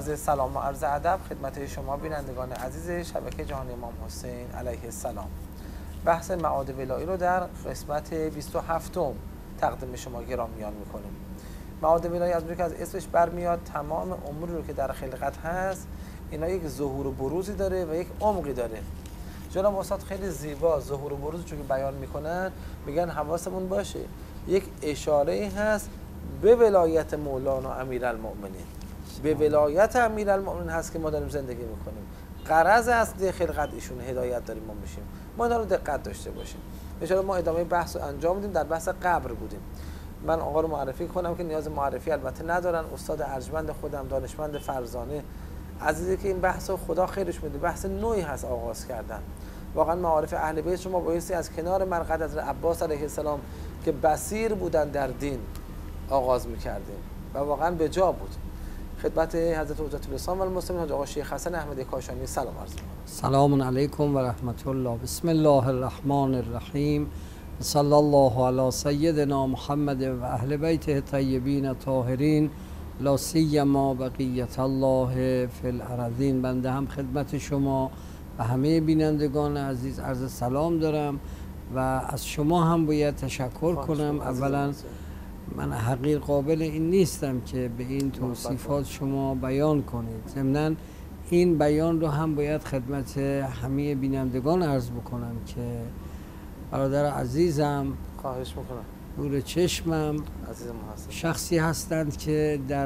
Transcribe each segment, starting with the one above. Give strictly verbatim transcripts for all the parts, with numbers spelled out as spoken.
عرض سلام و عرض ادب خدمت شما بینندگان عزیز شبکه جهانی امام حسین علیه السلام. بحث معاد ولایی رو در قسمت بیست و هفتم تقدیم شما گرامیان میکنیم. معاد ولایی از اونجایی که از اسمش برمیاد تمام اموری رو که در خلقت هست اینا یک ظهور و بروزی داره و یک عمقی داره. جناب استاد خیلی زیبا ظهور و بروز چون که بیان میکنن میگن حواسمون باشه یک اشاره هست به ولایت مولانا امیرالمؤمنین، به ولایت امیرالمؤمنین هست که ما داریم زندگی میکنیم. غرض اصلی خلقت ایشون هدایت داریم ما میشیم. ما اینا رو دقت داشته باشیم. ان شاء الله ما ادامه بحث رو انجام میدیم. در بحث قبر بودیم. من آقا رو معرفی کنم که نیاز معرفی البته ندارن. استاد ارجمند خودم، دانشمند فرزانه عزیزی که این بحث رو خدا خیرش میده، بحث نوعی هست آغاز کردن. واقعا معارف اهل بیت شما بایستی از کنار مرقد حضرت عباس علیه السلام که بصیر بودن در دین آغاز میکردیم و واقعا به جا بود. خدمت حضرت حجت الاسلام و المسلمین حاج آقا شیخ حسن احمدی کاشانی سلام عرض می‌کنم. سلام علیکم و رحمت الله. بسم الله الرحمن الرحیم. صلی الله علی سیدنا محمد و اهل بیته طیبین الطاهرین لا سیما بقیت الله فی الارضین. بنده هم خدمت شما و همه بینندگان عزیز عرض سلام دارم و از شما هم باید تشکر کنم. اولا من حقیر قابل این نیستم که به این توصیفات شما بیان کنید. ضمناً این بیان رو هم باید خدمت همه بینندگان عرض بکنم که برادر عزیزم خواهش میکنم نور چشمم شخصی هستند که در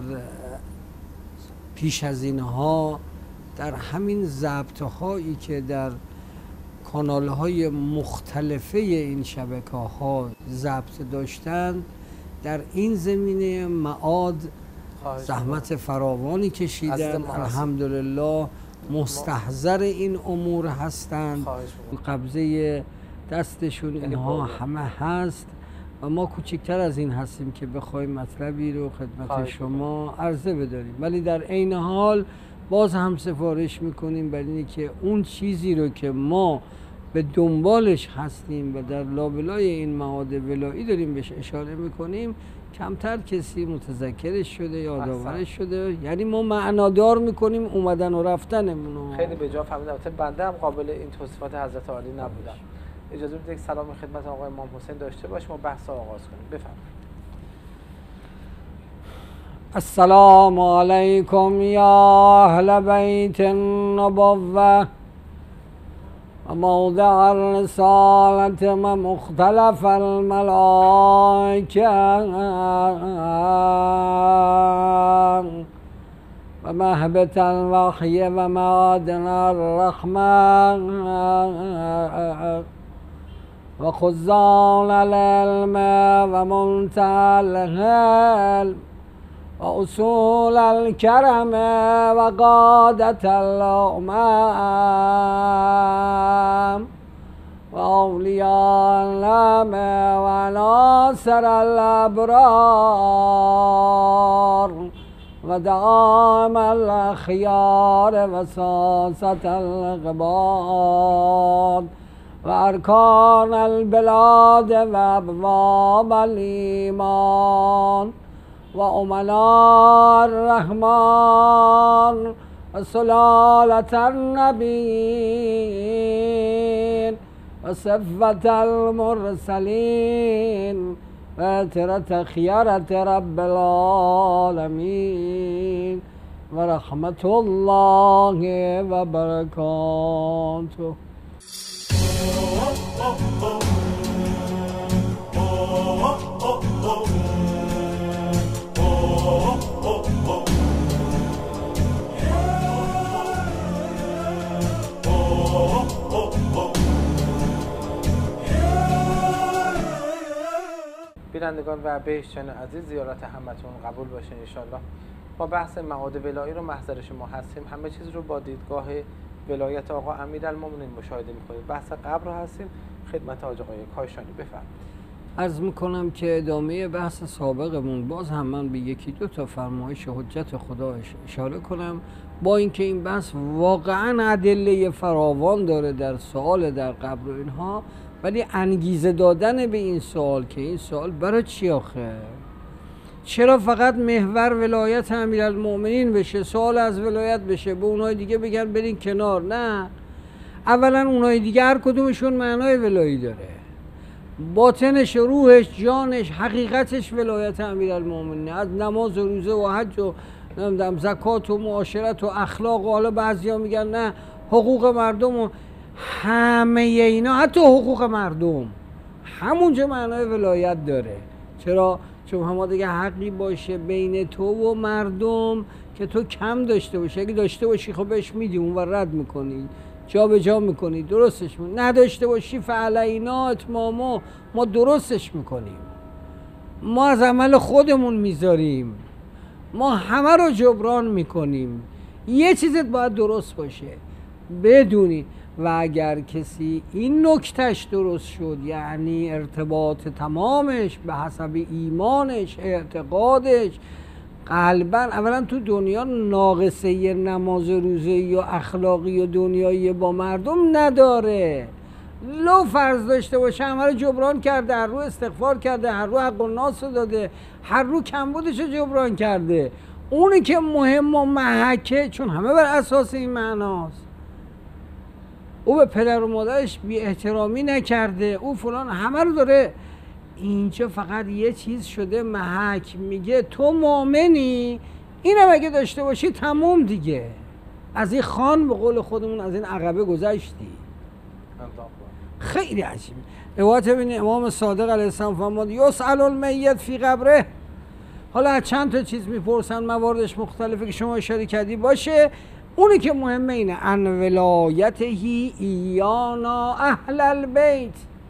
پیش از اینها در همین ضبط هایی که در کانال های مختلفه این شبکه ها ضبط داشتند در این زمینه معاد زحمت فراوانی کشیدن. الحمدلله مستحضر این امور هستند. قبضه دستشون اینها همه هست و ما کوچکتر از این هستیم که بخوایم مطلبی رو خدمت شما عرضه بداریم، ولی در عین حال باز هم سفارش میکنیم برای اینه که اون چیزی رو که ما به دنبالش هستیم و در لابلای این معاد ولایی داریم بهش اشاره میکنیم کمتر کسی متذکرش شده یا یادآورش شده. یعنی ما معنادار میکنیم اومدن و رفتنمونو. خیلی به جا فهمیدم. البته بنده هم قابل این توصیفات حضرت عالی نبودم. اجازه بدید یک سلام خدمت آقای امام حسین داشته باشیم و بحث آغاز کنیم. بفرمایید. السلام علیکم یا اهل بیت النبوة و موضع الرسالة و مختلف الملائکه و مهبط الوحی و معادن الرحمة و خزان العلم و منتهى العلم و اصول الكرم و قادة الأمم و اولیاء النعم و ناصر الابرار و دعام الاخیار و ساست العباد و ارکان البلاد و ابواب الایمان و امناء الرحمن و سلالة النبیین و صفوة المرسلین و عطرة خیرة رب العالمین و رحمت الله و برکاته. بینندگان و بهشتیان عزیز زیارت همتون قبول باشه ان شاء الله. ما بحث معاد ولایی رو محضر شما هستیم. همه چیز رو با دیدگاه ولایت آقا امیرالمؤمنین مشاهده می‌کنیم. بحث قبر رو هستیم. خدمت حاج آقای کاشانی بفرمایید. عرض میکنم که ادامه بحث سابقمون باز هم من به یکی دو تا فرمایش حجت خدا اشاره کنم، با اینکه این بحث واقعا ادله فراوان داره در سوال در قبر و اینها، ولی انگیزه دادن به این سوال که این سوال برای چی آخه؟ چرا فقط محور ولایت امیرالمؤمنین بشه، سوال از ولایت بشه، به اونای دیگه بگن برین کنار؟ نه، اولا اونای دیگه هر کدومشون معنای ولایی داره، باطنش، روحش، جانش، حقیقتش ولایت امیرالمؤمنین، از نماز و روزه و حج و نمیدونم زکات و معاشرت و اخلاق و حالا بعضیا میگن نه حقوق مردم و همه اینا، حتی حقوق مردم همونجا معنای ولایت داره. چرا؟ چون همه دیگه حقی باشه بین تو و مردم که تو کم داشته باشی، اگه داشته باشی خب بهش میدی، اون ور رد میکنی، جا به جا میکنی، درستش میکنی، نداشته باشی فعلینا اتمامو، ما درستش میکنیم، ما از عمل خودمون میذاریم، ما همه رو جبران میکنیم. یه چیزت باید درست باشه بدونی، و اگر کسی این نکتش درست شد، یعنی ارتباط تمامش به حسب ایمانش، اعتقادش، قلبا اولا تو دنیا ناقصه نماز روزه یا اخلاقی یا دنیایی با مردم نداره، لو فرض داشته باشه همه رو جبران کرده، هر رو استغفار کرده، هر رو حق الناس رو داده، هر رو کمبودش رو جبران کرده. اونی که مهم و محکه، چون همه بر اساس این معناست، او به پدر و مادرش بی احترامی نکرده، او فلان، همه رو داره. اینجا فقط یه چیز شده محک، میگه تو مؤمنی، اینم اگه داشته باشی تموم دیگه، از این خان به قول خودمون از این عقبه گذشتی. خیلی عجیبه. روایت ببینید امام صادق علیه السلام فرمود یسأل المیت فی قبره. حالا از چند تا چیز میپرسن، مواردش مختلفه که شما اشاره کردی باشه، اونی که مهمه اینه ان ولایتهی ایانا اهل البیت،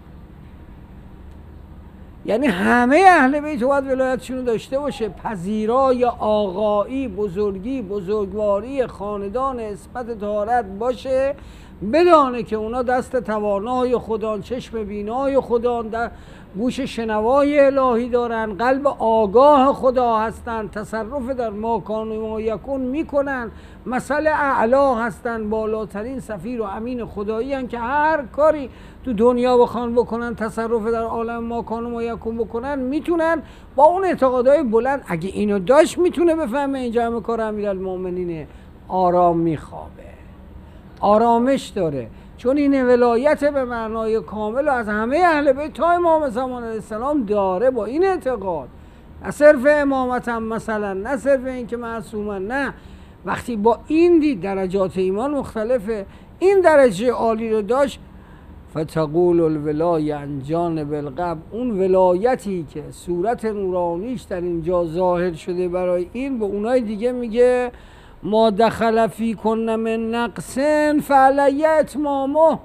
یعنی همه اهل بیت باید ولایتشون رو داشته باشه، پذیرای آقایی، بزرگی، بزرگواری خاندان، اسمت طهارت باشه، بدانه که اونا دست توانای خدا، چشم بینای خدا، در گوش شنوای الهی دارن، قلب آگاه خدا هستن، تصرف در ما کان و ما یکون میکنن، مثل اعلا هستن، بالاترین سفیر و امین خدایی هستن که هر کاری تو دنیا بخوان بکنن، تصرف در عالم ما کان و ما یکون بکنن، میتونن با اون اعتقادهای بلند. اگه اینو داشت میتونه بفهمه اینجا همه کار امیرالمؤمنینه، آرام میخوابه، آرامش داره، چون این ولایت به معنای کامل از همه اهل بیت تا امام زمان علیه السلام داره، با این اعتقاد، نه صرف امامت هم مثلا، نه صرف این که معصومن، نه، وقتی با این دید درجات ایمان مختلفه، این درجه عالی رو داشت، فتقول الولایه عن جانب القبر، اون ولایتی که صورت نورانیش در اینجا ظاهر شده برای این، به اونای دیگه میگه ما دخل فی کن من نقصن فعلی اتمامه.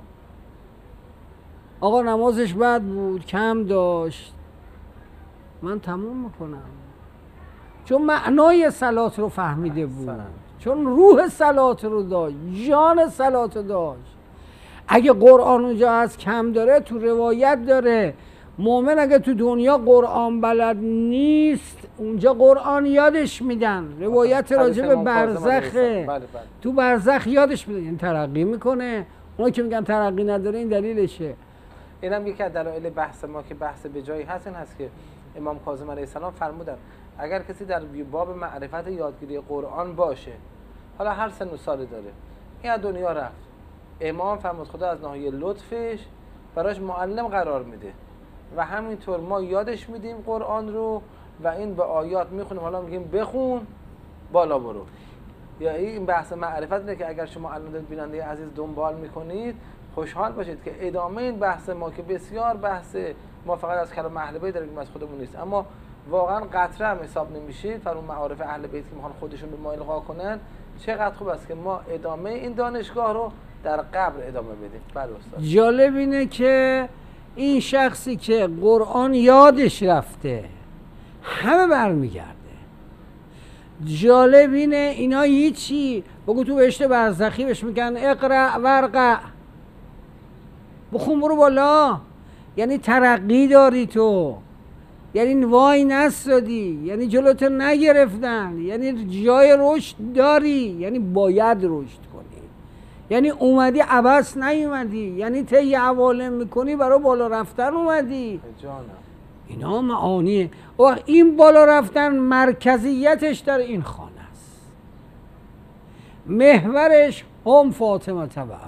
آقا نمازش بد بود، کم داشت، من تموم میکنم، چون معنای صلات رو فهمیده بود، چون روح صلات رو داشت، جان صلات رو داشت. اگه قرآن اونجا از کم داره، تو روایت داره مومن اگه تو دنیا قرآن بلد نیست، اونجا قرآن یادش میدن. روایت راجع به برزخه، تو برزخ یادش میدن، این ترقی میکنه. اونا که میگن ترقی نداره این دلیلشه. اینم یکی از دلایل بحث ما که بحث به جایی هست این هست که امام کاظم علیه السلام فرمودن اگر کسی در باب معرفت یادگیری قرآن باشه، حالا هر سن و سالی داره، این از دنیا رفت، امام فرمود خدا از ناحیه لطفش براش معلم قرار میده و همینطور ما یادش میدیم قرآن رو و این به آیات میخونیم، حالا میگیم بخون بالا برو. یا این بحث معرفت اینه که اگر شما الان بیننده عزیز دنبال میکنید خوشحال باشید که ادامه این بحث ما که بسیار بحث ما فقط از کلام اهل بیت داریم از خودمون نیست، اما واقعا قطره هم حساب نمیشید فر اون معارف اهل بیت که میخوان خودشون به ما القا کنن. چقدر خوب است که ما ادامه این دانشگاه رو در قبر ادامه بدیم. بله استاد. جالب اینه که این شخصی که قرآن یادش رفته همه برمیگرده. جالب اینه اینا هیچی، بگو تو بهشت برزخی بهش میگن اقرأ ورقع، بخون برو بالا، یعنی ترقی داری تو، یعنی وای نستادی، یعنی جلوتو نگرفتن، یعنی جای رشد داری، یعنی باید رشد کنی، یعنی اومدی عبس نیومدی، یعنی طی عوالم میکنی برای بالا رفتن اومدی. جانم اینا معانیه. و این بالا رفتن مرکزیتش در این خانه است، محورش هم فاطمه و ابوها،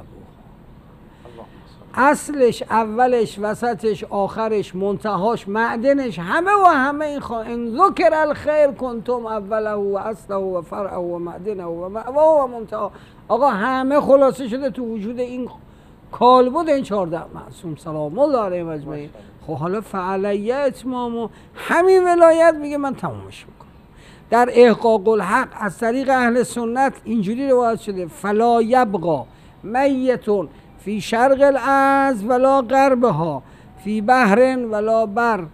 اصلش، اولش، وسطش، آخرش، منتهاش، معدنش، همه و همه این خانه. ان ذکر الخیر کنتم اوله و اصله و فرعه و معدنه و مأواه و منتها. آقا همه خلاصه شده تو وجود این کالبد این چهارده معصوم سلام الله علیهم اجمعین. خب حالا فعلیه اتمامو، همین ولایت میگه من تمامش میکنم. در احقاق الحق از طریق اهل سنت اینجوری روایت شده فلا یبقا میتون فی شرق الارض ولا غربها فی بحر ولا بر،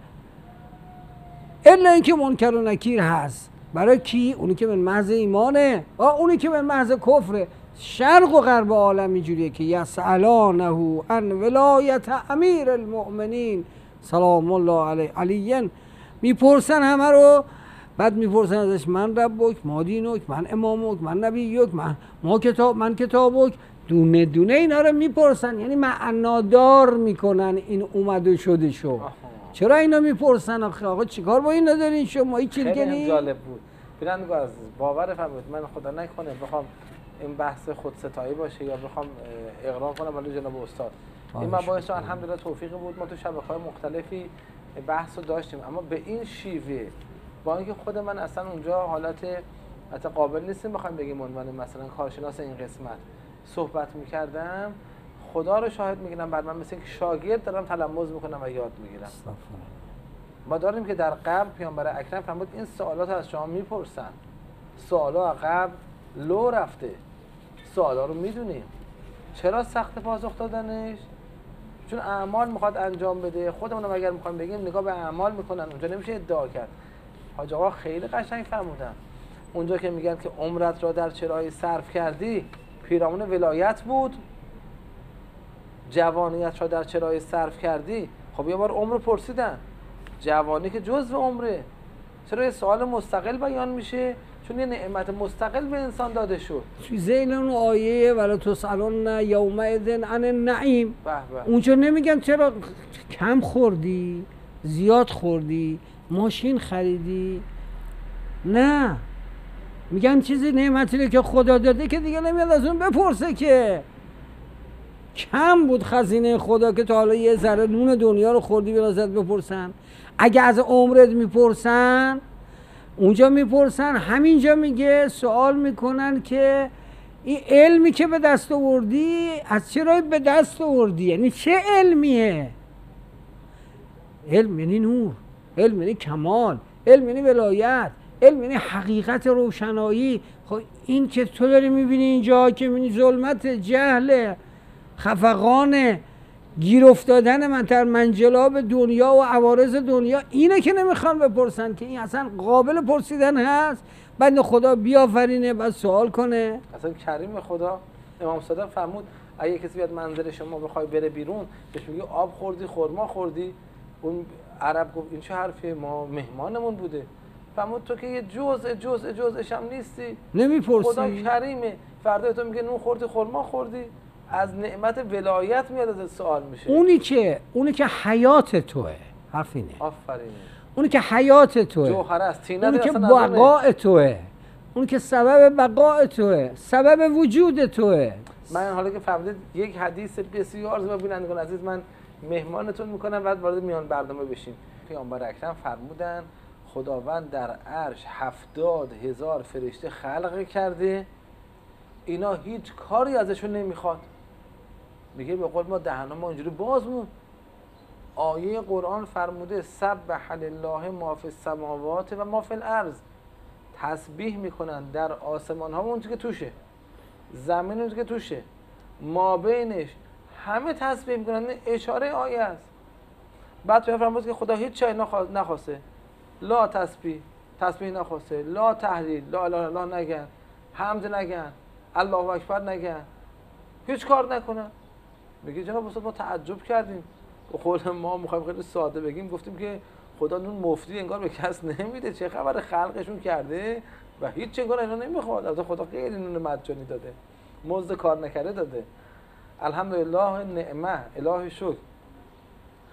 الا اینکه منکر و نکیر هست. برای کی؟ اونی که من محض ایمانه و اونی که من محض کفره. شرق و غرب عالم اینجوریه که یسألانه عن ولایت امیر المؤمنین سلام الله علیه علیین، میپرسن همه رو، بعد میپرسن ازش من ربک، ما دینک، من امامک، من نبیک، من ما کتاب، من کتابک. دونه دونه اینا رو میپرسن، یعنی معنادار میکنن این اومد و شده شو. چرا اینا میپرسن؟ آخه آقا چیکار با اینا دارین شما؟ این چیز خیلی جالب بود. پیرندگاه عزیز باور فرمایید، من خدا نکنه بخوام این بحث خودستایی باشه یا بخوام اقرار کنم ولی جناب استاد این مباحث رو الحمدلله توفیقی بود، ما تو شبکه‌های مختلفی بحث رو داشتیم، اما به این شیوه با اینکه خود من اصلا اونجا حالت حتی قابل نیستیم بخوایم بگیم عنوان مثلا کارشناس این قسمت صحبت میکردم، خدا رو شاهد میگیرم بر من مثل اینکه شاگرد دارم تلمذ میکنم و یاد میگیرم. ما داریم که در قبل پیامبر اکرم فرمود این سوالات از شما میپرسن، سوالا قبل لو رفته، سوالا رو میدونیم. چرا سخت پاسخ دادنش؟ چون اعمال میخواد انجام بده. خودمونم اگر میخوایم بگیم نگاه به اعمال میکنن، اونجا نمیشه ادعا کرد. حاج آقا خیلی قشنگ فرمودن اونجا که میگن که عمرت را در چه راهی صرف کردی، پیرامون ولایت بود. جوانیت را در چه راهی صرف کردی، خب یه بار عمر پرسیدن، جوانی که جزء عمره، چرا یه سوال مستقل بیان میشه؟ چون یه نعمت مستقل به انسان داده شد. توی ذیل اون آیه ولا تسألن یومئذ عن النعیم، اونجا نمیگن چرا کم خوردی، زیاد خوردی، ماشین خریدی، نه، میگن چیزی نعمتی که خدا داده که دیگه نمیاد از اون بپرسه که کم بود خزینه خدا که تا حالا یه ذره نون دنیا رو خوردی بیاد ازت بپرسن. اگه از عمرت میپرسن اونجا میپرسن، همینجا میگه سوال میکنن که این علمی که به دست آوردی از چه راهی به دست آوردی، یعنی چه علمیه؟ علم یعنی نور، علم یعنی کمال، علم یعنی ولایت، علم یعنی حقیقت روشنایی. خب این که تو داری میبینی اینجا که میبینی ظلمت، جهل، خفقان، گیر افتادن من در منجلاب دنیا و عوارض دنیا، اینه که نمیخوان بپرسن که این اصلا قابل پرسیدن هست. بعد خدا بیافرینه بعد سوال کنه. اصلا کریم خدا. امام صادق فرمود اگه کسی بیاد منزل شما بخوای بره بیرون بهش میگی آب خوردی، خرما خوردی، اون عرب گفت این چه حرفیه، ما مهمانمون بوده. فرمود تو که یه جزء جزء جزءش هم نیستی، نمیپرسی. خدا کریمه، فردا تو میگه نون خوردی، خرما خوردی، از نعمت ولایت میاد از سوال میشه. اونی که اونی که حیات توئه، حرف اینه. آفرین. اونی که حیات توئه، جوهر است، تینه، اونی که بقاء توئه، اونی که سبب بقاء توئه، سبب وجود توئه. من حالا که فهمیدید یک حدیث بسیار زیبا بینندگان عزیز، من مهمانتون میکنم بعد وارد میان برنامه بشیم. پیامبر اکرم فرمودن خداوند در عرش هفتاد هزار فرشته خلق کرده، اینا هیچ کاری ازشون نمیخواد. میگه به قول ما دهن ما اینجوری باز مون. آیه قرآن فرموده سبح لله ما فی السماوات و ما فی الارض، تسبیح میکنن در آسمان ها اون که توشه، زمین اون که توشه، ما بینش همه تسبیح میکنن. اشاره آیه است. بعد تو فرمود که خدا هیچ چیزی نخواسته، لا تسبیح تسبیح نخواسته، لا تهلیل، لا اله الا الله نگن، حمد نگن، الله اکبر نگن، هیچ کار نکنن. میگه جناب استاد ما تعجب کردیم، به قول ما میخوایم خیلی ساده بگیم، گفتیم که خدا نون مفتی انگار به کس نمیده، چه خبر خلقشون کرده و هیچ انگار اینا نمیخواد. از خدا خیلی نون مجانی داده، مزد کار نکرده داده. الحمدلله نعمه، الهی شکر.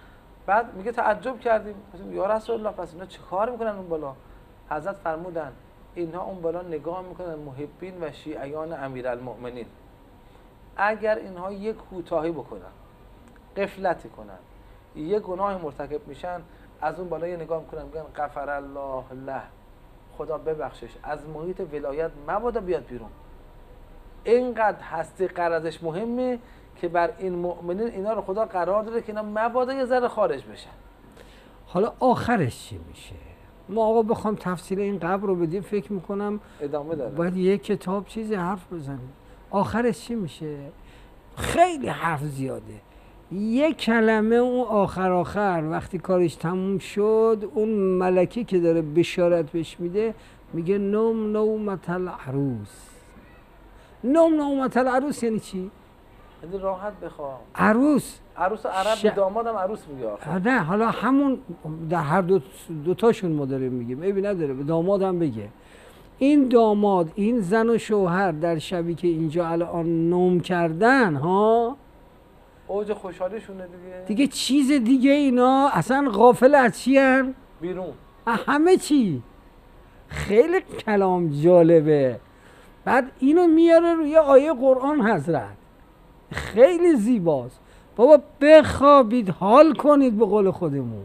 بعد میگه تعجب کردیم یا رسول الله پس اینا چه کار میکنن اون بالا؟ حضرت فرمودن اینها اون بالا نگاه میکنن محبین و شیعیان امیرالمؤمنین. اگر اینها یک کوتاهی بکنن، غفلتی کنن، یک گناه مرتکب میشن، از اون بالا یه نگاه میکنن میگن غفر الله له، خدا ببخشش، از محیط ولایت مبادا بیاد بیرون. اینقدر هستی قرارش مهمه که بر این مؤمنین اینا رو خدا قرار داده که اینا مبادا یه ذره خارج بشن. حالا آخرش چی میشه؟ ما آقا بخوام تفصیل این قبر رو بدیم فکر میکنم ادامه داره، باید یک کتاب چیزی حرف بزنیم. آخرش چی میشه؟ خیلی حرف زیاده. یک کلمه اون آخر آخر وقتی کارش تموم شد، اون ملکی که داره بشارت بهش میده میگه نوم نومت العروس. نوم نومت العروس یعنی چی؟ یعنی راحت بخوام. عروس عروس عرب ش... دامادم عروس میگه آخر. نه حالا همون در هر دو دوتاشون ما داریم میگیم، عیبی نداره، به دامادم بگه. این داماد، این زن و شوهر در شبی که اینجا الان نوم کردن ها، اوج خوشحالیشونه دیگه. دیگه چیز دیگه اینا اصلا غافل از چی هن؟ بیرون. همه چی. خیلی کلام جالبه. بعد اینو میاره روی آیه قرآن حضرت، خیلی زیباست. بابا بخوابید حال کنید به قول خودمون.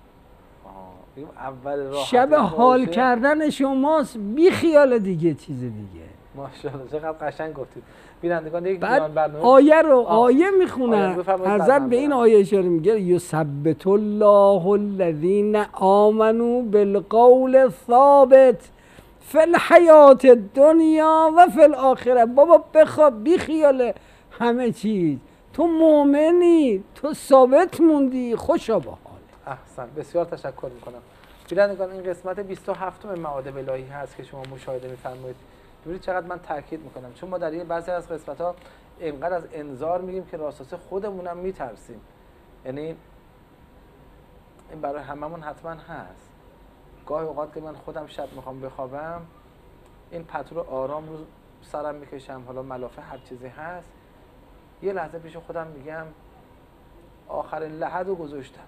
اول شب حال کردن شماست، بی خیال دیگه چیز دیگه. ماشاءالله چقدر قشنگ گفتید. بینندگان یک بعد برنامه آیه رو آیه میخونن، حضرت به این آیه اشاره میگه یثبت الله الذین آمنوا بالقول الثابت فی الحیات الدنیا و فی الاخره. بابا بخواب بی خیال همه چیز، تو مؤمنی، تو ثابت موندی، خوشا با حال. احسن، بسیار تشکر میکنم. بینندگان این قسمت بیست و هفتم معادب الهی هست که شما مشاهده میفرمایید. ببینید چقدر من تاکید میکنم، چون ما در این بعضی از قسمت ها اینقدر از انذار میگیم که راستاس خودمونم میترسیم. یعنی این برای هممون حتما هست. گاهی اوقات که من خودم شب میخوام بخوابم، این پتو رو آرام رو سرم میکشم، حالا ملافه هر چیزی هست، یه لحظه پیش خودم میگم آخرین لحظه رو گذاشتم.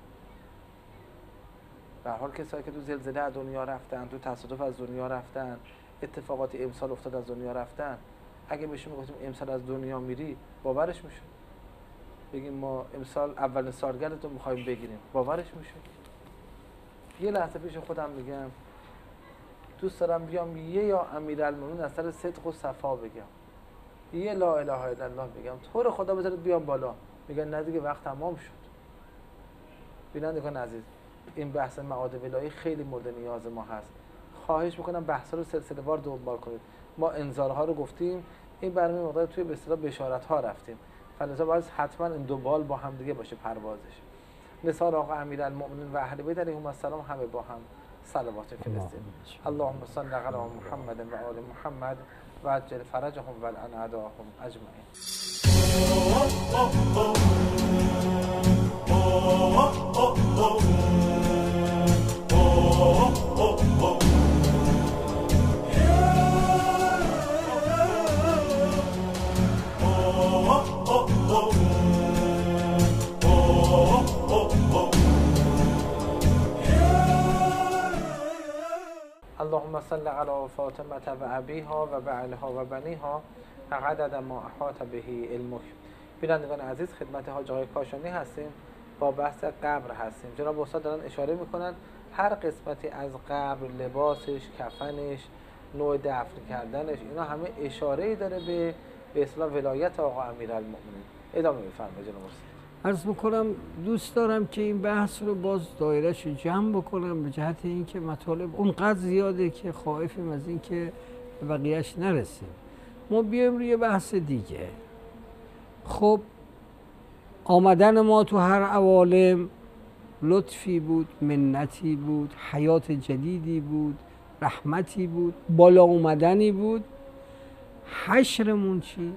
به هر حال کسایی که تو زلزله از دنیا رفتن، تو تصادف از دنیا رفتن، اتفاقات امسال افتاد از دنیا رفتن، اگه بهشون میگفتیم امسال از دنیا میری، باورش میشد؟ بگیم ما امسال اولین سالگرد رو میخوایم بگیریم، باورش میشد؟ یه لحظه پیش خودم میگم دوست دارم بیام یه یا امیرالمومنین از سر صدق و صفا بگم، یه لا اله الا الله بگم، تو رو خدا بذارید بیام بالا. میگن نه دیگه وقت تمام شد. بینندگان عزیز، این بحث معادب الهی خیلی مورد نیاز ما هست. خواهش میکنم بحثا رو سلسله وار دنبال کنید. ما انذارها رو گفتیم، این برنامه مقدار توی به اصطلاح بشارت ها رفتیم، فلذا باید حتما این دو بال با هم دیگه باشه پروازش. نثار آقا امیرالمؤمنین و اهل بیت علیهم السلام همه با هم صلوات فرستیم. اللهم صل علی محمد و آل محمد و عجل فرجهم و الان اعداهم اجمعین. اللهم صل علی فاطمه و ابیها و بعلها و بنیها عدد ما احاط به علمک. بینندگان عزیز، خدمت حاج آقای کاشانی هستیم، با بحث قبر هستیم. جناب استاد دارن اشاره میکنن هر قسمتی از قبر، لباسش، کفنش، نوع دفن کردنش، اینا همه اشاره‌ای داره به به اصطلاح ولایت آقا امیرالمؤمنین. ادامه بفرمایید جناب استاد. عرض میکنم دوست دارم که این بحث رو باز دایره‌اش رو جمع بکنم به جهت اینکه مطالب اونقدر زیاده که خائفیم از اینکه به بقیه‌اش نرسیم. ما بیایم روی بحث دیگه. خب آمدن ما تو هر عوالم لطفی بود، منتی بود، حیات جدیدی بود، رحمتی بود، بالا اومدنی بود. حشرمون چی؟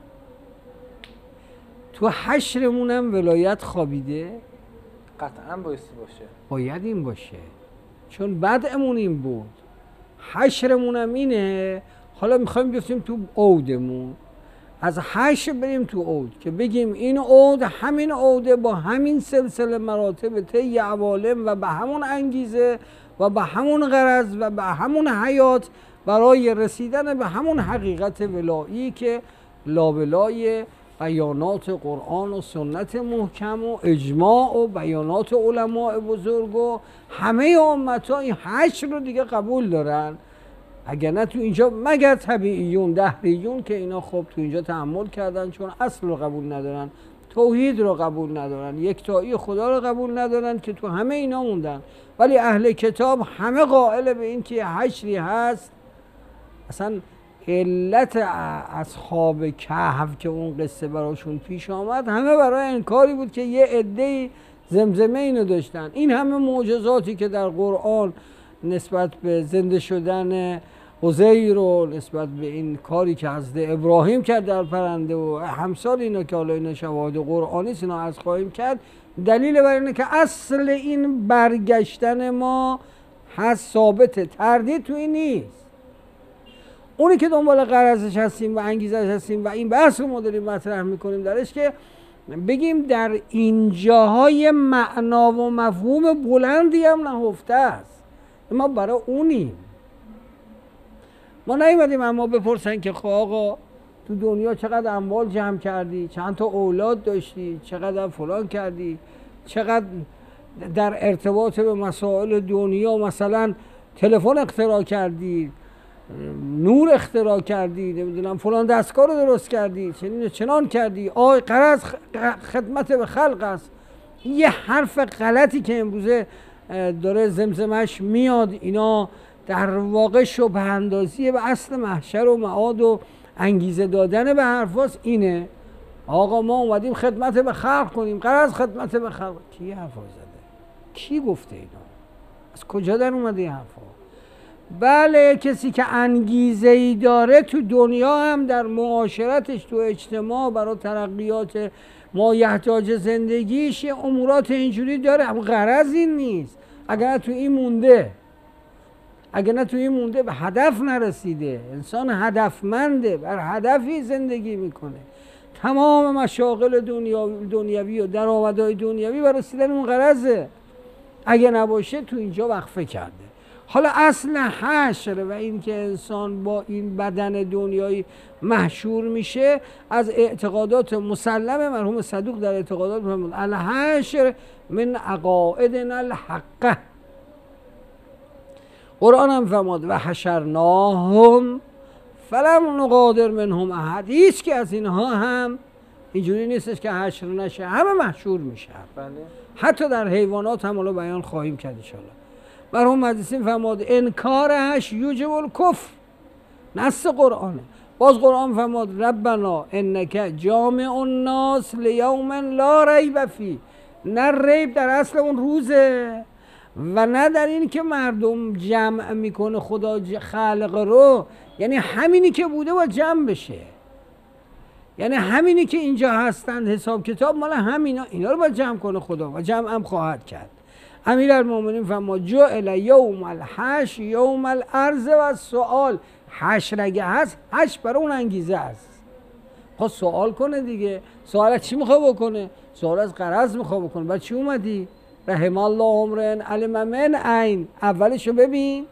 تو حشرمون هم ولایت خوابیده؟ قطعا بایستی باشه. باید این باشه، چون بدعمون این بود. حشرمون هم اینه. حالا میخوایم بیفتیم تو عودمون. از حشر بریم تو عود که بگیم این عود همین عوده با همین سلسله مراتب طی عوالم و به همون انگیزه و به همون غرض و به همون حیات برای رسیدن به همون حقیقت ولایی که لابلای بیانات قرآن و سنت محکم و اجماع و بیانات علماء بزرگ و همه امت‌ها این حشر رو دیگه قبول دارن. اگر نه تو اینجا مگر طبیعیون دهریون که اینا خب تو اینجا تحمل کردن چون اصل رو قبول ندارن، توحید رو قبول ندارن، یکتایی خدا رو قبول ندارن که تو همه اینا موندن. ولی اهل کتاب همه قائل به این که حشری هست. اصلا علت اصحاب کهف که اون قصه براشون پیش آمد همه برای انکاری بود که یه عده زمزمه اینو داشتن. این همه معجزاتی که در قرآن نسبت به زنده شدن عزیر و نسبت به این کاری که حضرت ابراهیم کرد در پرنده و همسال اینا که حالا اینا شواهد قرآنی است اینا از خواهیم کرد، دلیل بر اینه که اصل این برگشتن ما هست ثابته، تردید تو این نیست. اونی که دنبال غرضش هستیم و انگیزش هستیم و این بحث رو ما داریم مطرح میکنیم درش که بگیم در اینجاهای معنا و مفهوم بلندی هم نهفته است. ما برای اونیم. ما نیومدیم اما بپرسن که خب آقا تو دنیا چقدر اموال جمع کردی، چند تا اولاد داشتی، چقدر فلان کردی، چقدر در ارتباط به مسائل دنیا مثلا تلفن اختراع کردی، نور اختراع کردی، نمیدونم فلان دستگاه رو درست کردی، چنین چنان کردی، آی غرض خدمت به خلق است. یه حرف غلطی که امروزه داره زمزمش میاد اینا در واقع شبه اندازی به اصل محشر و معاد و انگیزه دادن به حرفاست. اینه آقا ما اومدیم خدمت به خلق کنیم، غرض خدمت به خلق. کی حرفا زده؟ کی گفته اینا؟ از کجا در اومده این حرفا؟ بله کسی که انگیزه ای داره تو دنیا هم در معاشرتش تو اجتماع برای ترقیات ما یحتاج زندگیش یه امورات اینجوری داره، اما غرض این نیست. اگر نه تو این مونده اگر نه تو این مونده به هدف نرسیده، انسان هدفمنده، بر هدفی زندگی میکنه، تمام مشاغل دنیوی و درآمدهای دنیوی بر رسیدن اون غرضه. اگه نباشه تو اینجا وقفه کرده. حالا اصل حشر و این که انسان با این بدن دنیایی محشور میشه از اعتقادات مسلم مرحوم صدوق در اعتقادات فرمود الحشر من عقائدنا الحقه. قرآن هم فرمود و حشرناهم فلم نغادر منهم احد. هیچ که از اینها هم اینجوری نیستش که حشر نشه، همه محشور میشن. حتی در حیوانات هم حالا بیان خواهیم کرد ان شاء الله. مرحوم محدثین فرمود انکارش یوجب الکفر، نص قرآنه. باز قرآن فرمود ربنا انک جامع الناس لیوم لا ریب فیه. نه ریب در اصل اون روزه و نه در این که مردم جمع میکنه خدا خلق رو، یعنی همینی که بوده باید جمع بشه، یعنی همینی که اینجا هستند حساب کتاب مال همینا، اینا رو باید جمع کنه خدا و جمع هم خواهد کرد. امیرالمومنین فرمود جعل یوم الحشر یوم العرض و سوال. حشر اگه هست، حشر برای اون انگیزه است. خب سوال کنه دیگه. سوال از چی میخواه بکنه؟ سوال از غرض میخواه بکنه. بعد چی اومدی؟ رحم الله عمرن علم من عین. اولشو ببین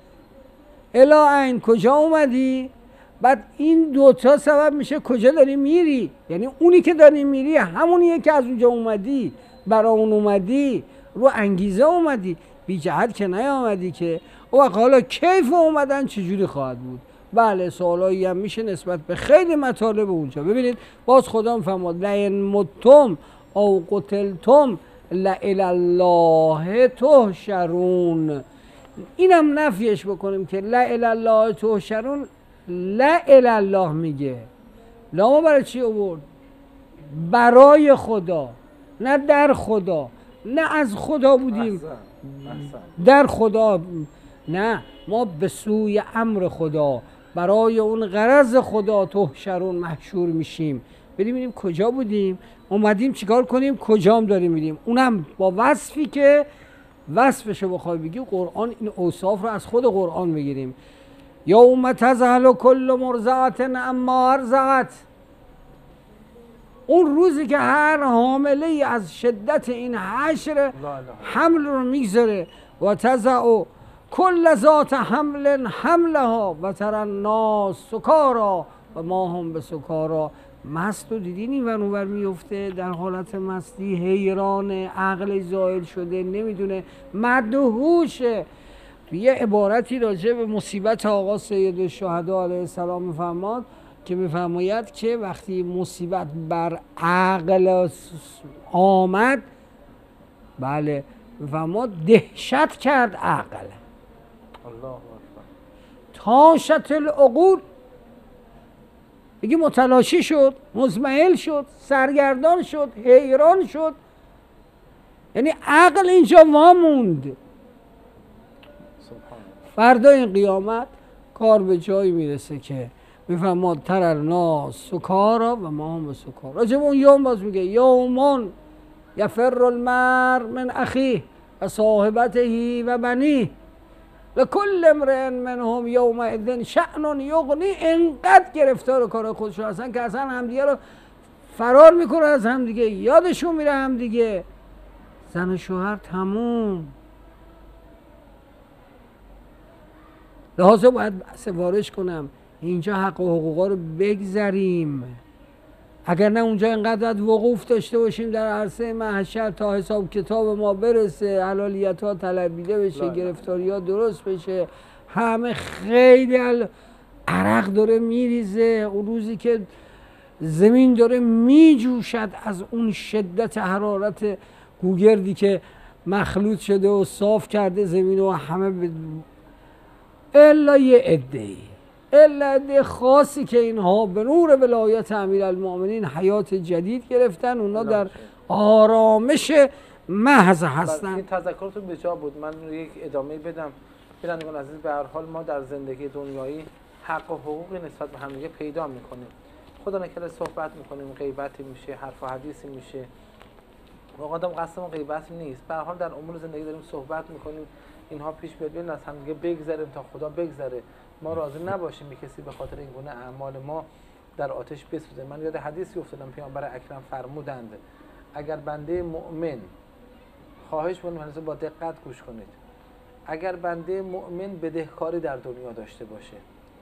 الا عین کجا اومدی؟ بعد این دوتا سبب میشه کجا داری میری. یعنی اونی که داری میری همونیه که از اونجا اومدی، برای اون اومدی، رو انگیزه اومدی، بی جهت که نیامدی که. و حالا کیف اومدن چجوری خواهد بود؟ بله سوالایی هم میشه نسبت به خیلی مطالب اونجا. ببینید باز خدا فرمود لئن متم او قتلتم لإلی الله تحشرون. اینم نفیش بکنیم که لإلی الله تحشرون، لإلی الله میگه. لا برای چی آورد؟ برای خدا، نه در خدا، نه از خدا بودیم در خدا، نه ما به سوی امر خدا برای اون غرض خدا تحشرون محشور میشیم. ببینیم کجا بودیم، اومدیم چیکار کنیم، کجام داریم میریم. اونم با وصفی که وصفشو بخوای بگی قرآن این اوصاف رو از خود قرآن بگیریم. یوم تذهل کل مرضعة عما ارضعت. اون روزی که هر حامله از شدت این حشر حمل رو میگذاره و تضع کل ذات حمل حملها و ترى الناس سکارا و ما هم به سکارا. مست رو دیدین این ور اون ور میفته در حالت مستی، حیران، عقل زائل شده، نمیدونه، مدهوشه. یه عبارتی راجع به مصیبت آقا سید الشهدا علیه السلام میفرماد که میفرماید که وقتی مصیبت بر عقل آمد، بله میفرماد دهشت کرد عقل، الله اکبر، تاشت العقول، دیگه متلاشی شد، مزمحل شد، سرگردان شد، حیران شد، یعنی عقل اینجا واموند. فردا این قیامت کار به جایی میرسه که میفرماد تر الناس سکارا و ما هم به سکارا. راجب اون یوم باز میگه یومون یفر المرء من اخیه و صاحبته و بنیه لکل امرئ منهم یومئذ شأن یغنی. انقدر گرفتار کار خودشون هستن که اصلا همدیگه رو فرار میکنه از همدیگه، یادشون میره همدیگه، زن و شوهر تموم. لحاظا باید سفارش کنم اینجا حق و حقوقا رو بگذاریم، اگر نه اونجا اینقدر وقوف داشته باشیم در عرصه محشر تا حساب کتاب ما برسه، حلالیت ها طلبیده بشه، گرفتاری ها درست بشه، همه خیلی عرق داره میریزه، اون روزی که زمین داره میجوشد از اون شدت حرارت گوگردی که مخلوط شده و صاف کرده زمین و همه ب... الا یه عده‌ای، الا عده خاصی که اینها به نور ولایت امیرالمؤمنین حیات جدید گرفتن، اونا در آرامش محض هستن. این تذکرتون به جا بود. من یک ادامه بدم. بینندگان عزیز، به هر حال ما در زندگی دنیایی حق و حقوقی نسبت به هم دیگه پیدا میکنیم. خدا نکرده صحبت میکنیم، غیبتی میشه، حرف و حدیثی میشه. واقعا قصدمون غیبت نیست. به هر حال در امور زندگی داریم صحبت میکنیم، اینها پیش بیاد، بیاین از هم دیگه بگذریم تا خدا بگذره. ما راضی نباشیم به کسی به خاطر این گونه اعمال ما در آتش بسوزه. من یاد حدیثی افتادم، پیامبر اکرم فرمودند اگر بنده مؤمن، خواهش می‌کنم با دقت گوش کنید، اگر بنده مؤمن بدهکاری در دنیا داشته باشه،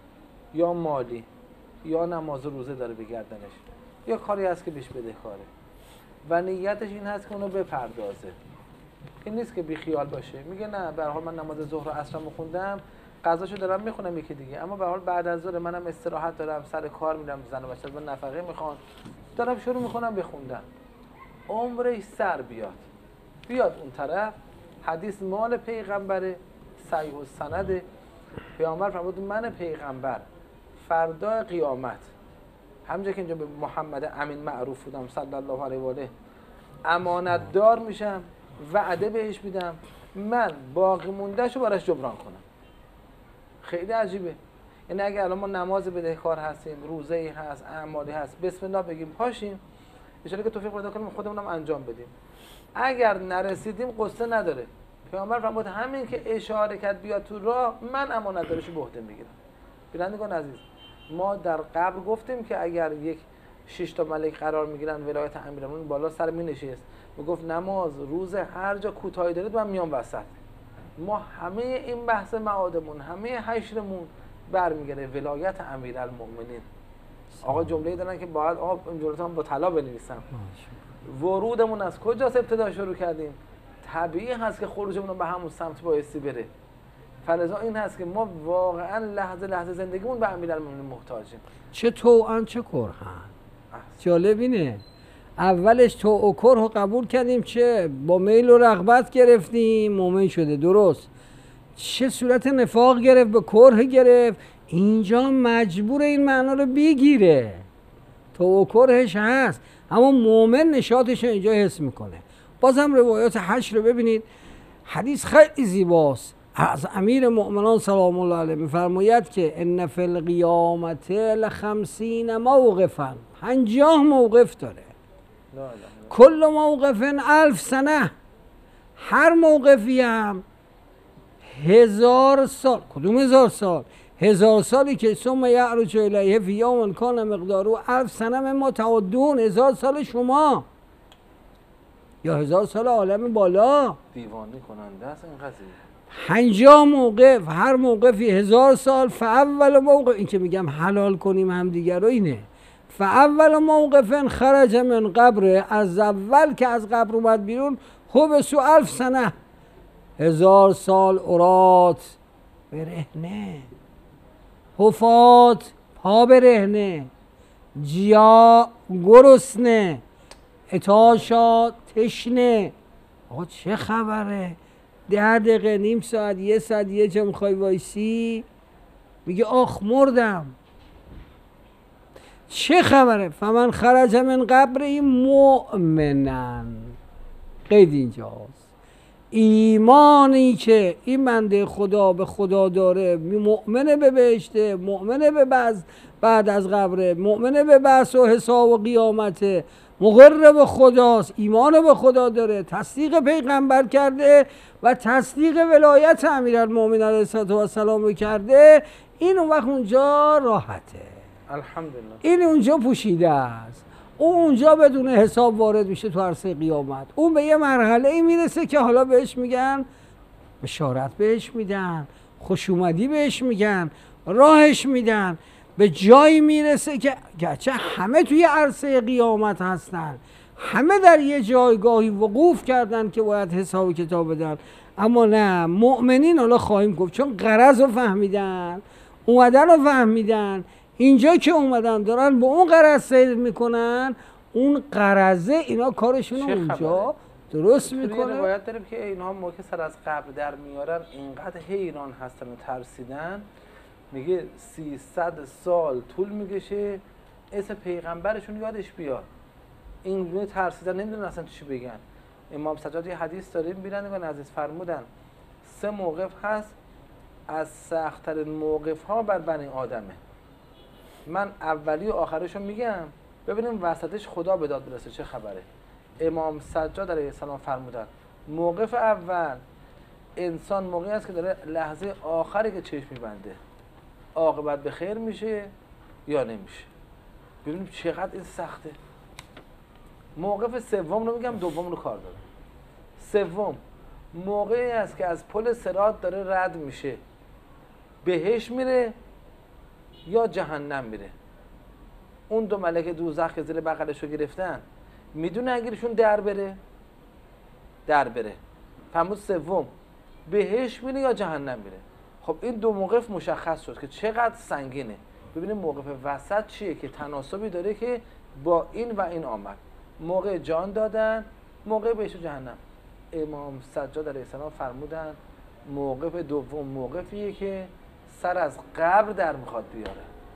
یا مالی یا نماز و روزه داره به گردنش، یا کاری هست که بهش بدهکاره و نیتش این هست که اونو بپردازه، این نیست که بی خیال باشه، میگه نه به هر حال من نماز ظهر و عصر رو خوندم، قضاشو دارم میخونم یکی دیگه، اما به هر حال بعد از ظهر منم استراحت دارم، سر کار میرم، زن و بچه من نفقه میخوان، دارم شروع میکنم بخوندن، عمرش سر بیاد بیاد اون طرف. حدیث مال پیغمبره، صحیح السند، پیامبر فرمود من پیغمبر فردا قیامت همونجا که اینجا به محمد امین معروف بودم صلی الله علیه و آله، امانت دار میشم، وعده بهش میدم، من باقی موندهشو براش جبران کنم. خیلی عجیبه. یعنی اگه الان ما نماز بدهکار هستیم، روزه ای هست، اعمالی هست، بسم الله بگیم پاشیم، ان شاءالله که توفیق پیدا کنیم خودمونم انجام بدیم. اگر نرسیدیم قصه نداره. پیامبر فرمود همین که اشاره کرد بیاد تو راه، من امانت دارشو به عهده میگیرم. بینندگان عزیز، ما در قبر گفتیم که اگر یک شش تا ملک قرار میگیرن ولایت امیرالمومنین بالا سر می نشست، میگفت نماز روزه هر جا کوتاهی دارید من میام وسط. ما همه این بحث معادمون، همه حشرمون برمیگره ولایت امیرالمومنین. آقا جمله دارن که باید آقا این جمله هم با طلا بنویسم. ورودمون از کجاست ابتدا شروع کردیم؟ طبیعی هست که خروجمون به همون سمت بایستی بره. فلذا این هست که ما واقعا لحظه لحظه زندگیمون به امیرالمومنین محتاجیم. چه توأن چه کرهن. جالب اینه، اولش تو و کره قبول کردیم، چه با میل و رغبت گرفتیم، مومن شده، درست. چه صورت نفاق گرفت، به کره گرفت، اینجا مجبور این معنا رو بگیره. تو و کرهش هست، اما مومن نشاطش اینجا حس میکنه. بازم روایات حشر رو ببینید، حدیث خیلی زیباست از امیر مؤمنان سلام الله علیه، میفرماید که ان فی القیامت لخمسین موقفا، پنجاه موقف داره، کل موقف الف سنه، هر موقفی هم هزار سال. کدوم هزار سال؟ هزار سالی که ثم یعرج الیه فی یوم کان مقداره الف سنه مما تعدون، هزار سال شما یا هزار سال عالم بالا. دیوانه کننده است این قضیه. پنجاه موقف، هر موقفی هزار سال. فاول موقف، این که میگم حلال کنیم همدیگر رو اینه. فاول موقف خرج من قبره، از اول که از قبر اومد بیرون، حبسو الف سنه، هزار سال عرات برهنه، حفات پا برهنه، جیا گرسنه، اتاشا تشنه. آقا چه خبره؟ ده دقیقه، نیم ساعت، یه ساعت، یه جا میخوای وایسی میگه آخ مردم. چه خبره؟ فمن خرج من قبره مؤمنن، قید اینجاست. ایمانی که این بنده خدا به خدا داره، مؤمنه به بهشته، مؤمنه به بعض بعد از قبره، مؤمنه به بعث و حساب و قیامته، مقر به خداست، ایمان به خدا داره، تصدیق پیغمبر کرده و تصدیق ولایت امیرالمومنین علیه السلام کرده، این اون وقت اونجا راحته، الحمدلله. این اونجا پوشیده است. اون اونجا بدون حساب وارد میشه تو عرصه قیامت. اون به یه مرحله ای میرسه که حالا بهش میگن بشارت، بهش میدن خوش اومدی، بهش میگن راهش میدن. به جایی میرسه که گرچه همه توی عرصه قیامت هستن، همه در یه جایگاهی وقوف کردن که باید حساب کتاب بدن، اما نه، مؤمنین حالا خواهیم گفت چون غرض رو فهمیدن، اومدن رو فهمیدن، اینجا که اومدن دارن به اون غرض سیر میکنن، اون غرضه اینا کارشون اونجا درست میکنه. روایت داریم که اینها موقع سر از قبر در میارن اینقدر حیران هستن و ترسیدن، میگه سیصد سال طول میکشه اسم پیغمبرشون یادش بیاد. این ترسیدن، نمیدونن اصلا چی بگن. امام سجاد یه حدیث داریم بیرن و عزیز فرمودن سه موقف هست از سخت‌ترین موقف ها بر بنی آدمه. من اولی و آخرشو میگم ببینیم وسطش خدا به داد برسه چه خبره. امام سجاد علیه السلام فرمودن موقف اول انسان موقعی است که داره لحظه آخری که چشم میبنده عاقبت به خیر میشه یا نمیشه. ببینیم چقدر این سخته. موقف سوم رو میگم، دوم رو کار داره. سوم موقعی است که از پل صراط داره رد میشه، بهش میره یا جهنم میره. اون دو ملک دوزخ که زیر بغلشو گرفتن میدونه اگرشون در بره در بره فرمود سوم بهش میره یا جهنم میره. خب این دو موقف مشخص شد که چقدر سنگینه. ببینیم موقف وسط چیه که تناسبی داره که با این و این آمد. موقع جان دادن، موقع بهش و جهنم. امام سجاد علیه السلام فرمودن موقف دوم موقفیه که سر از قبر در میخواد بیاره.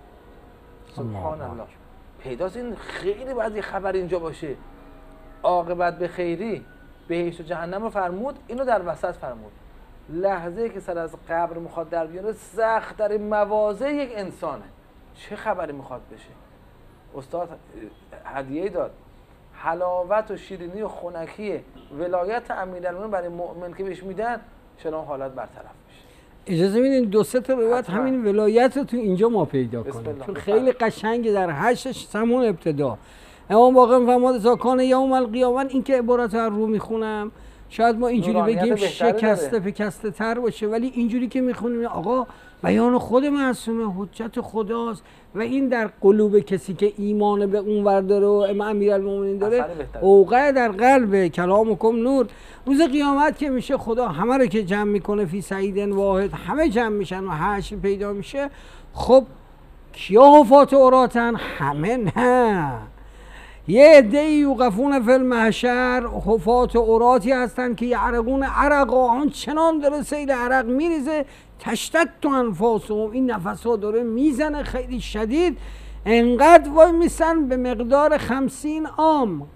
سبحان الله. پیداست این خیلی باید یه خبر اینجا باشه. عاقبت به خیری بهشت و جهنم رو فرمود، اینو در وسط فرمود. لحظه که سر از قبر میخواد در بیاره سخت در مواضع یک انسانه. چه خبری میخواد بشه؟ استاد هدیه داد حلاوت و شیرینی و خنکی ولایت امیرالمومنین برای مؤمن که بهش میدن چنان حالت برطرف میشه. اجازه میدین دو سه تا روایت همین ولایت رو تو اینجا ما پیدا کنیم چون خیلی قشنگه. در هشتش همون ابتدا امام باقر فرمود زاکان یوم القیامه، این که عبارت رو میخونم شاید ما اینجوری بگیم شکسته پکسته تر باشه، ولی اینجوری که میخونیم آقا بیان خود معصومه، حجت خداست و این در قلوب کسی که ایمان به اون ور داره و امیرالمومنین داره اوقع در قلب کلامکم نور. روز قیامت که میشه خدا همه رو که جمع میکنه فی سعید واحد، همه جمع میشن و حشر پیدا میشه. خب کیا حفات و عراتن؟ همه نه، یه عده‌ای یوقفون فی المحشر حفات و عراتی هستن که یعرقون عرقا، آن چنان داره سیل عرق میریزه تشتت تو انفاسهم، این نفس ها داره میزنه خیلی شدید، انقدر وای میسن به مقدار خمسین عام،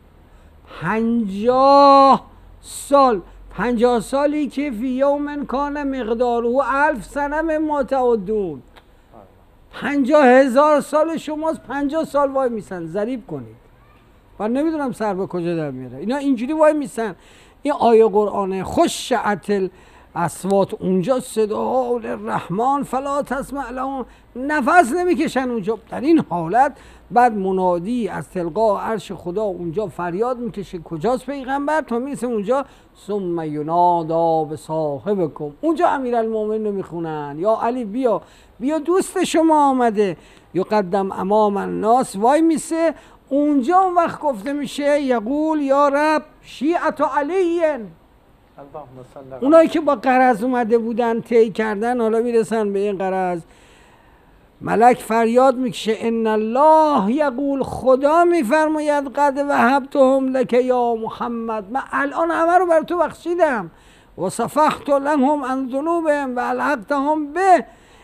پنجاه سال، پنجاه سالی که فی یوم کان مقداره الف سنه مما تعدون، پنجاه هزار سال شماست، پنجاه سال وای میسن. ضریب کنید. من نمیدونم سر به کجا در میاره. اینا اینجوری وای میسن. این آیه قرآنه خشعت اصوات اونجا صدا الرحمن فلا تسمع لهم، نفس نمیکشن اونجا. در این حالت بعد منادی از تلقا عرش خدا اونجا فریاد میکشه کجاست پیغمبر، تا میرسه اونجا ثم ینادا بصاحبکم، اونجا امیرالمومنین رو میخونن یا علی بیا بیا دوست شما آمده، یقدم امام الناس وای میسه اونجا. اون وقت گفته میشه یقول یا رب شیعت علی، اونایی که با غرض اومده بودن طی کردن حالا میرسن به این غرض. ملک فریاد میکشه ان الله یقول، خدا میفرماید قد وهبتهم لک یا محمد، من الان همه رو بر تو بخشیدم و صفحت لهم عن ذنوبهم و الحقتهم به.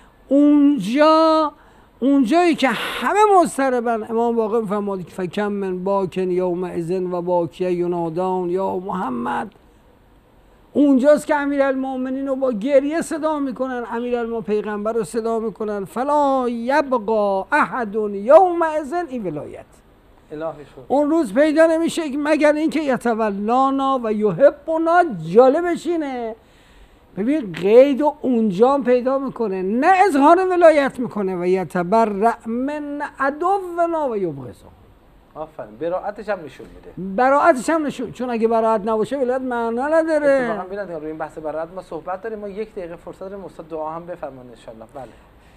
اونجا اونجایی که همه مضطربن، امام باقر میفرماد فکم من باکن یومئذ و باکیه ینادون یا محمد، اونجاست که امیرالمومنین رو با گریه صدا میکنن، امیرالمومنین پیغمبر رو صدا میکنن فلا یبقا احد یومئذ این ولایت اون روز پیدا نمیشه مگر اینکه یتولانا و یحبنا. جالبش اینه ببین قید و اونجا پیدا میکنه، نه اظهار ولایت میکنه و یتبرأ من عدونا و یبغضهم. آفرین، براءتش هم نشون میده. براءتش هم نشون، چون اگه براءت نباشه ولایت معنا نداره. اتفاقا ببینید روی این بحث براءت ما صحبت داریم، ما یک دقیقه فرصت داریم، استاد دعا هم بفرمایید ان شاء الله. بله.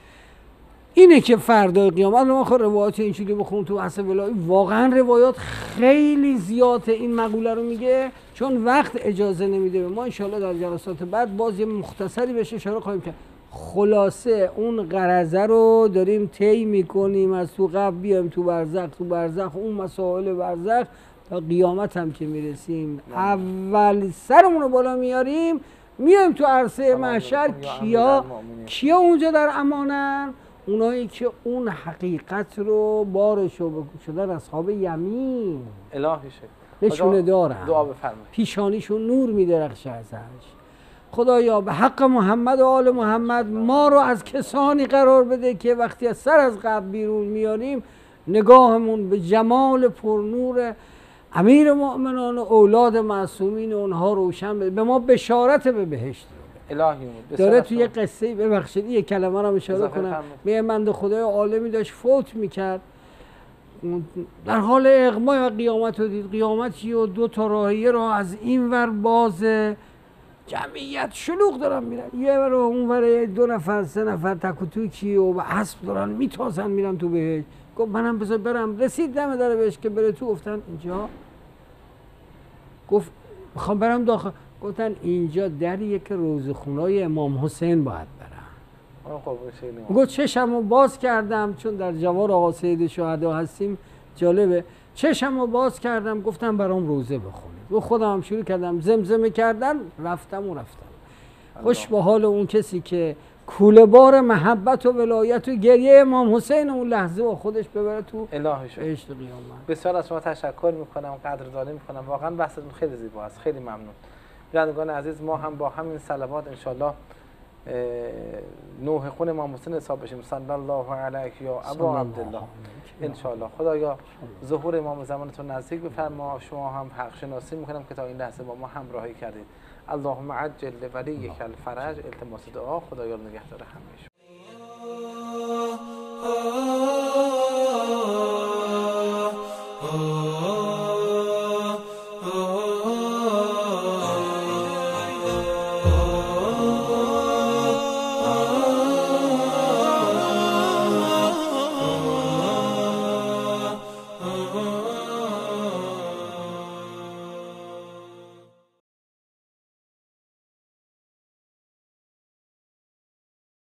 اینه که فردای قیامت ما خود روایات اینجوری بخونیم تو بحث ولایت، واقعا روایات خیلی زیاده این مقوله رو میگه، چون وقت اجازه نمیده به ما. ان شاء الله در جلسات بعد باز یه مختصری بهش اشاره خواهیم کرد. خلاصه اون غرضه رو داریم طی میکنیم، از تو قبر بیایم تو برزخ، تو برزخ اون مسائل برزخ تا قیامت هم که میرسیم اول سرمون رو بالا میاریم، میایم تو عرصه محشر. کیا کیا اونجا در امانن؟ اونایی که اون حقیقت رو بارشو شدن اصحاب یمین الهی شکر نشونه دارن، دعا بفرمایید، پیشانیشون نور میدرخشه ازش. خدایا به حق محمد و آل محمد ما رو از کسانی قرار بده که وقتی از سر از قبر بیرون میاریم نگاهمون به جمال پرنور امیر مؤمنان و اولاد معصومین اونها روشن بده، به ما بشارت به بهشت الهی داره. توی یه قصه ببخشید یه کلمه رو اشاره کنم، میگه بنده خدای عالمی داشت فوت میکرد، در حال اغما و قیامت رو دید. قیامتی و دو تا راهیه رو از این ور باز جمعیت شلوغ دارن میرن، یه ور اون ور دو نفر سه نفر تک و توکی و اسب دارن میتازن میرن تو بهشت. گفت منم بذار برم. رسید دم در بهشت که بره تو، گفتن اینجا، گفت میخوام برم داخل، گفتن اینجا دریه که روزخونای امام حسین باید برم. گفت چشمو باز کردم، چون در جوار آقا سید شهدا هستیم جالبه، چشمو باز کردم گفتم برام روزه بخونید. و خودم هم شروع کردم زمزمه کردن، رفتم و رفتم. خوش به حال اون کسی که کوله بار محبت و ولایت و گریه امام حسین اون لحظه و خودش ببره تو عشق قیامت. بسیار از شما تشکر میکنم، قدردانی میکنم، واقعا بحثتون خیلی زیبا است، خیلی ممنون. بینندگان عزیز، ما هم با همین صلوات انشالله نوح خون امام حسین حساب بشیم. صلی الله علیک یا ابا عبدالله. انشالله خدایا ظهور امام زمانتون نزدیک بفرما. شما هم حق شناسی میکنم که تا این لحظه با ما همراهی کردید. اللهم عجل ولیک الفرج. التماس دعا. خدایا نگهدار همه شما.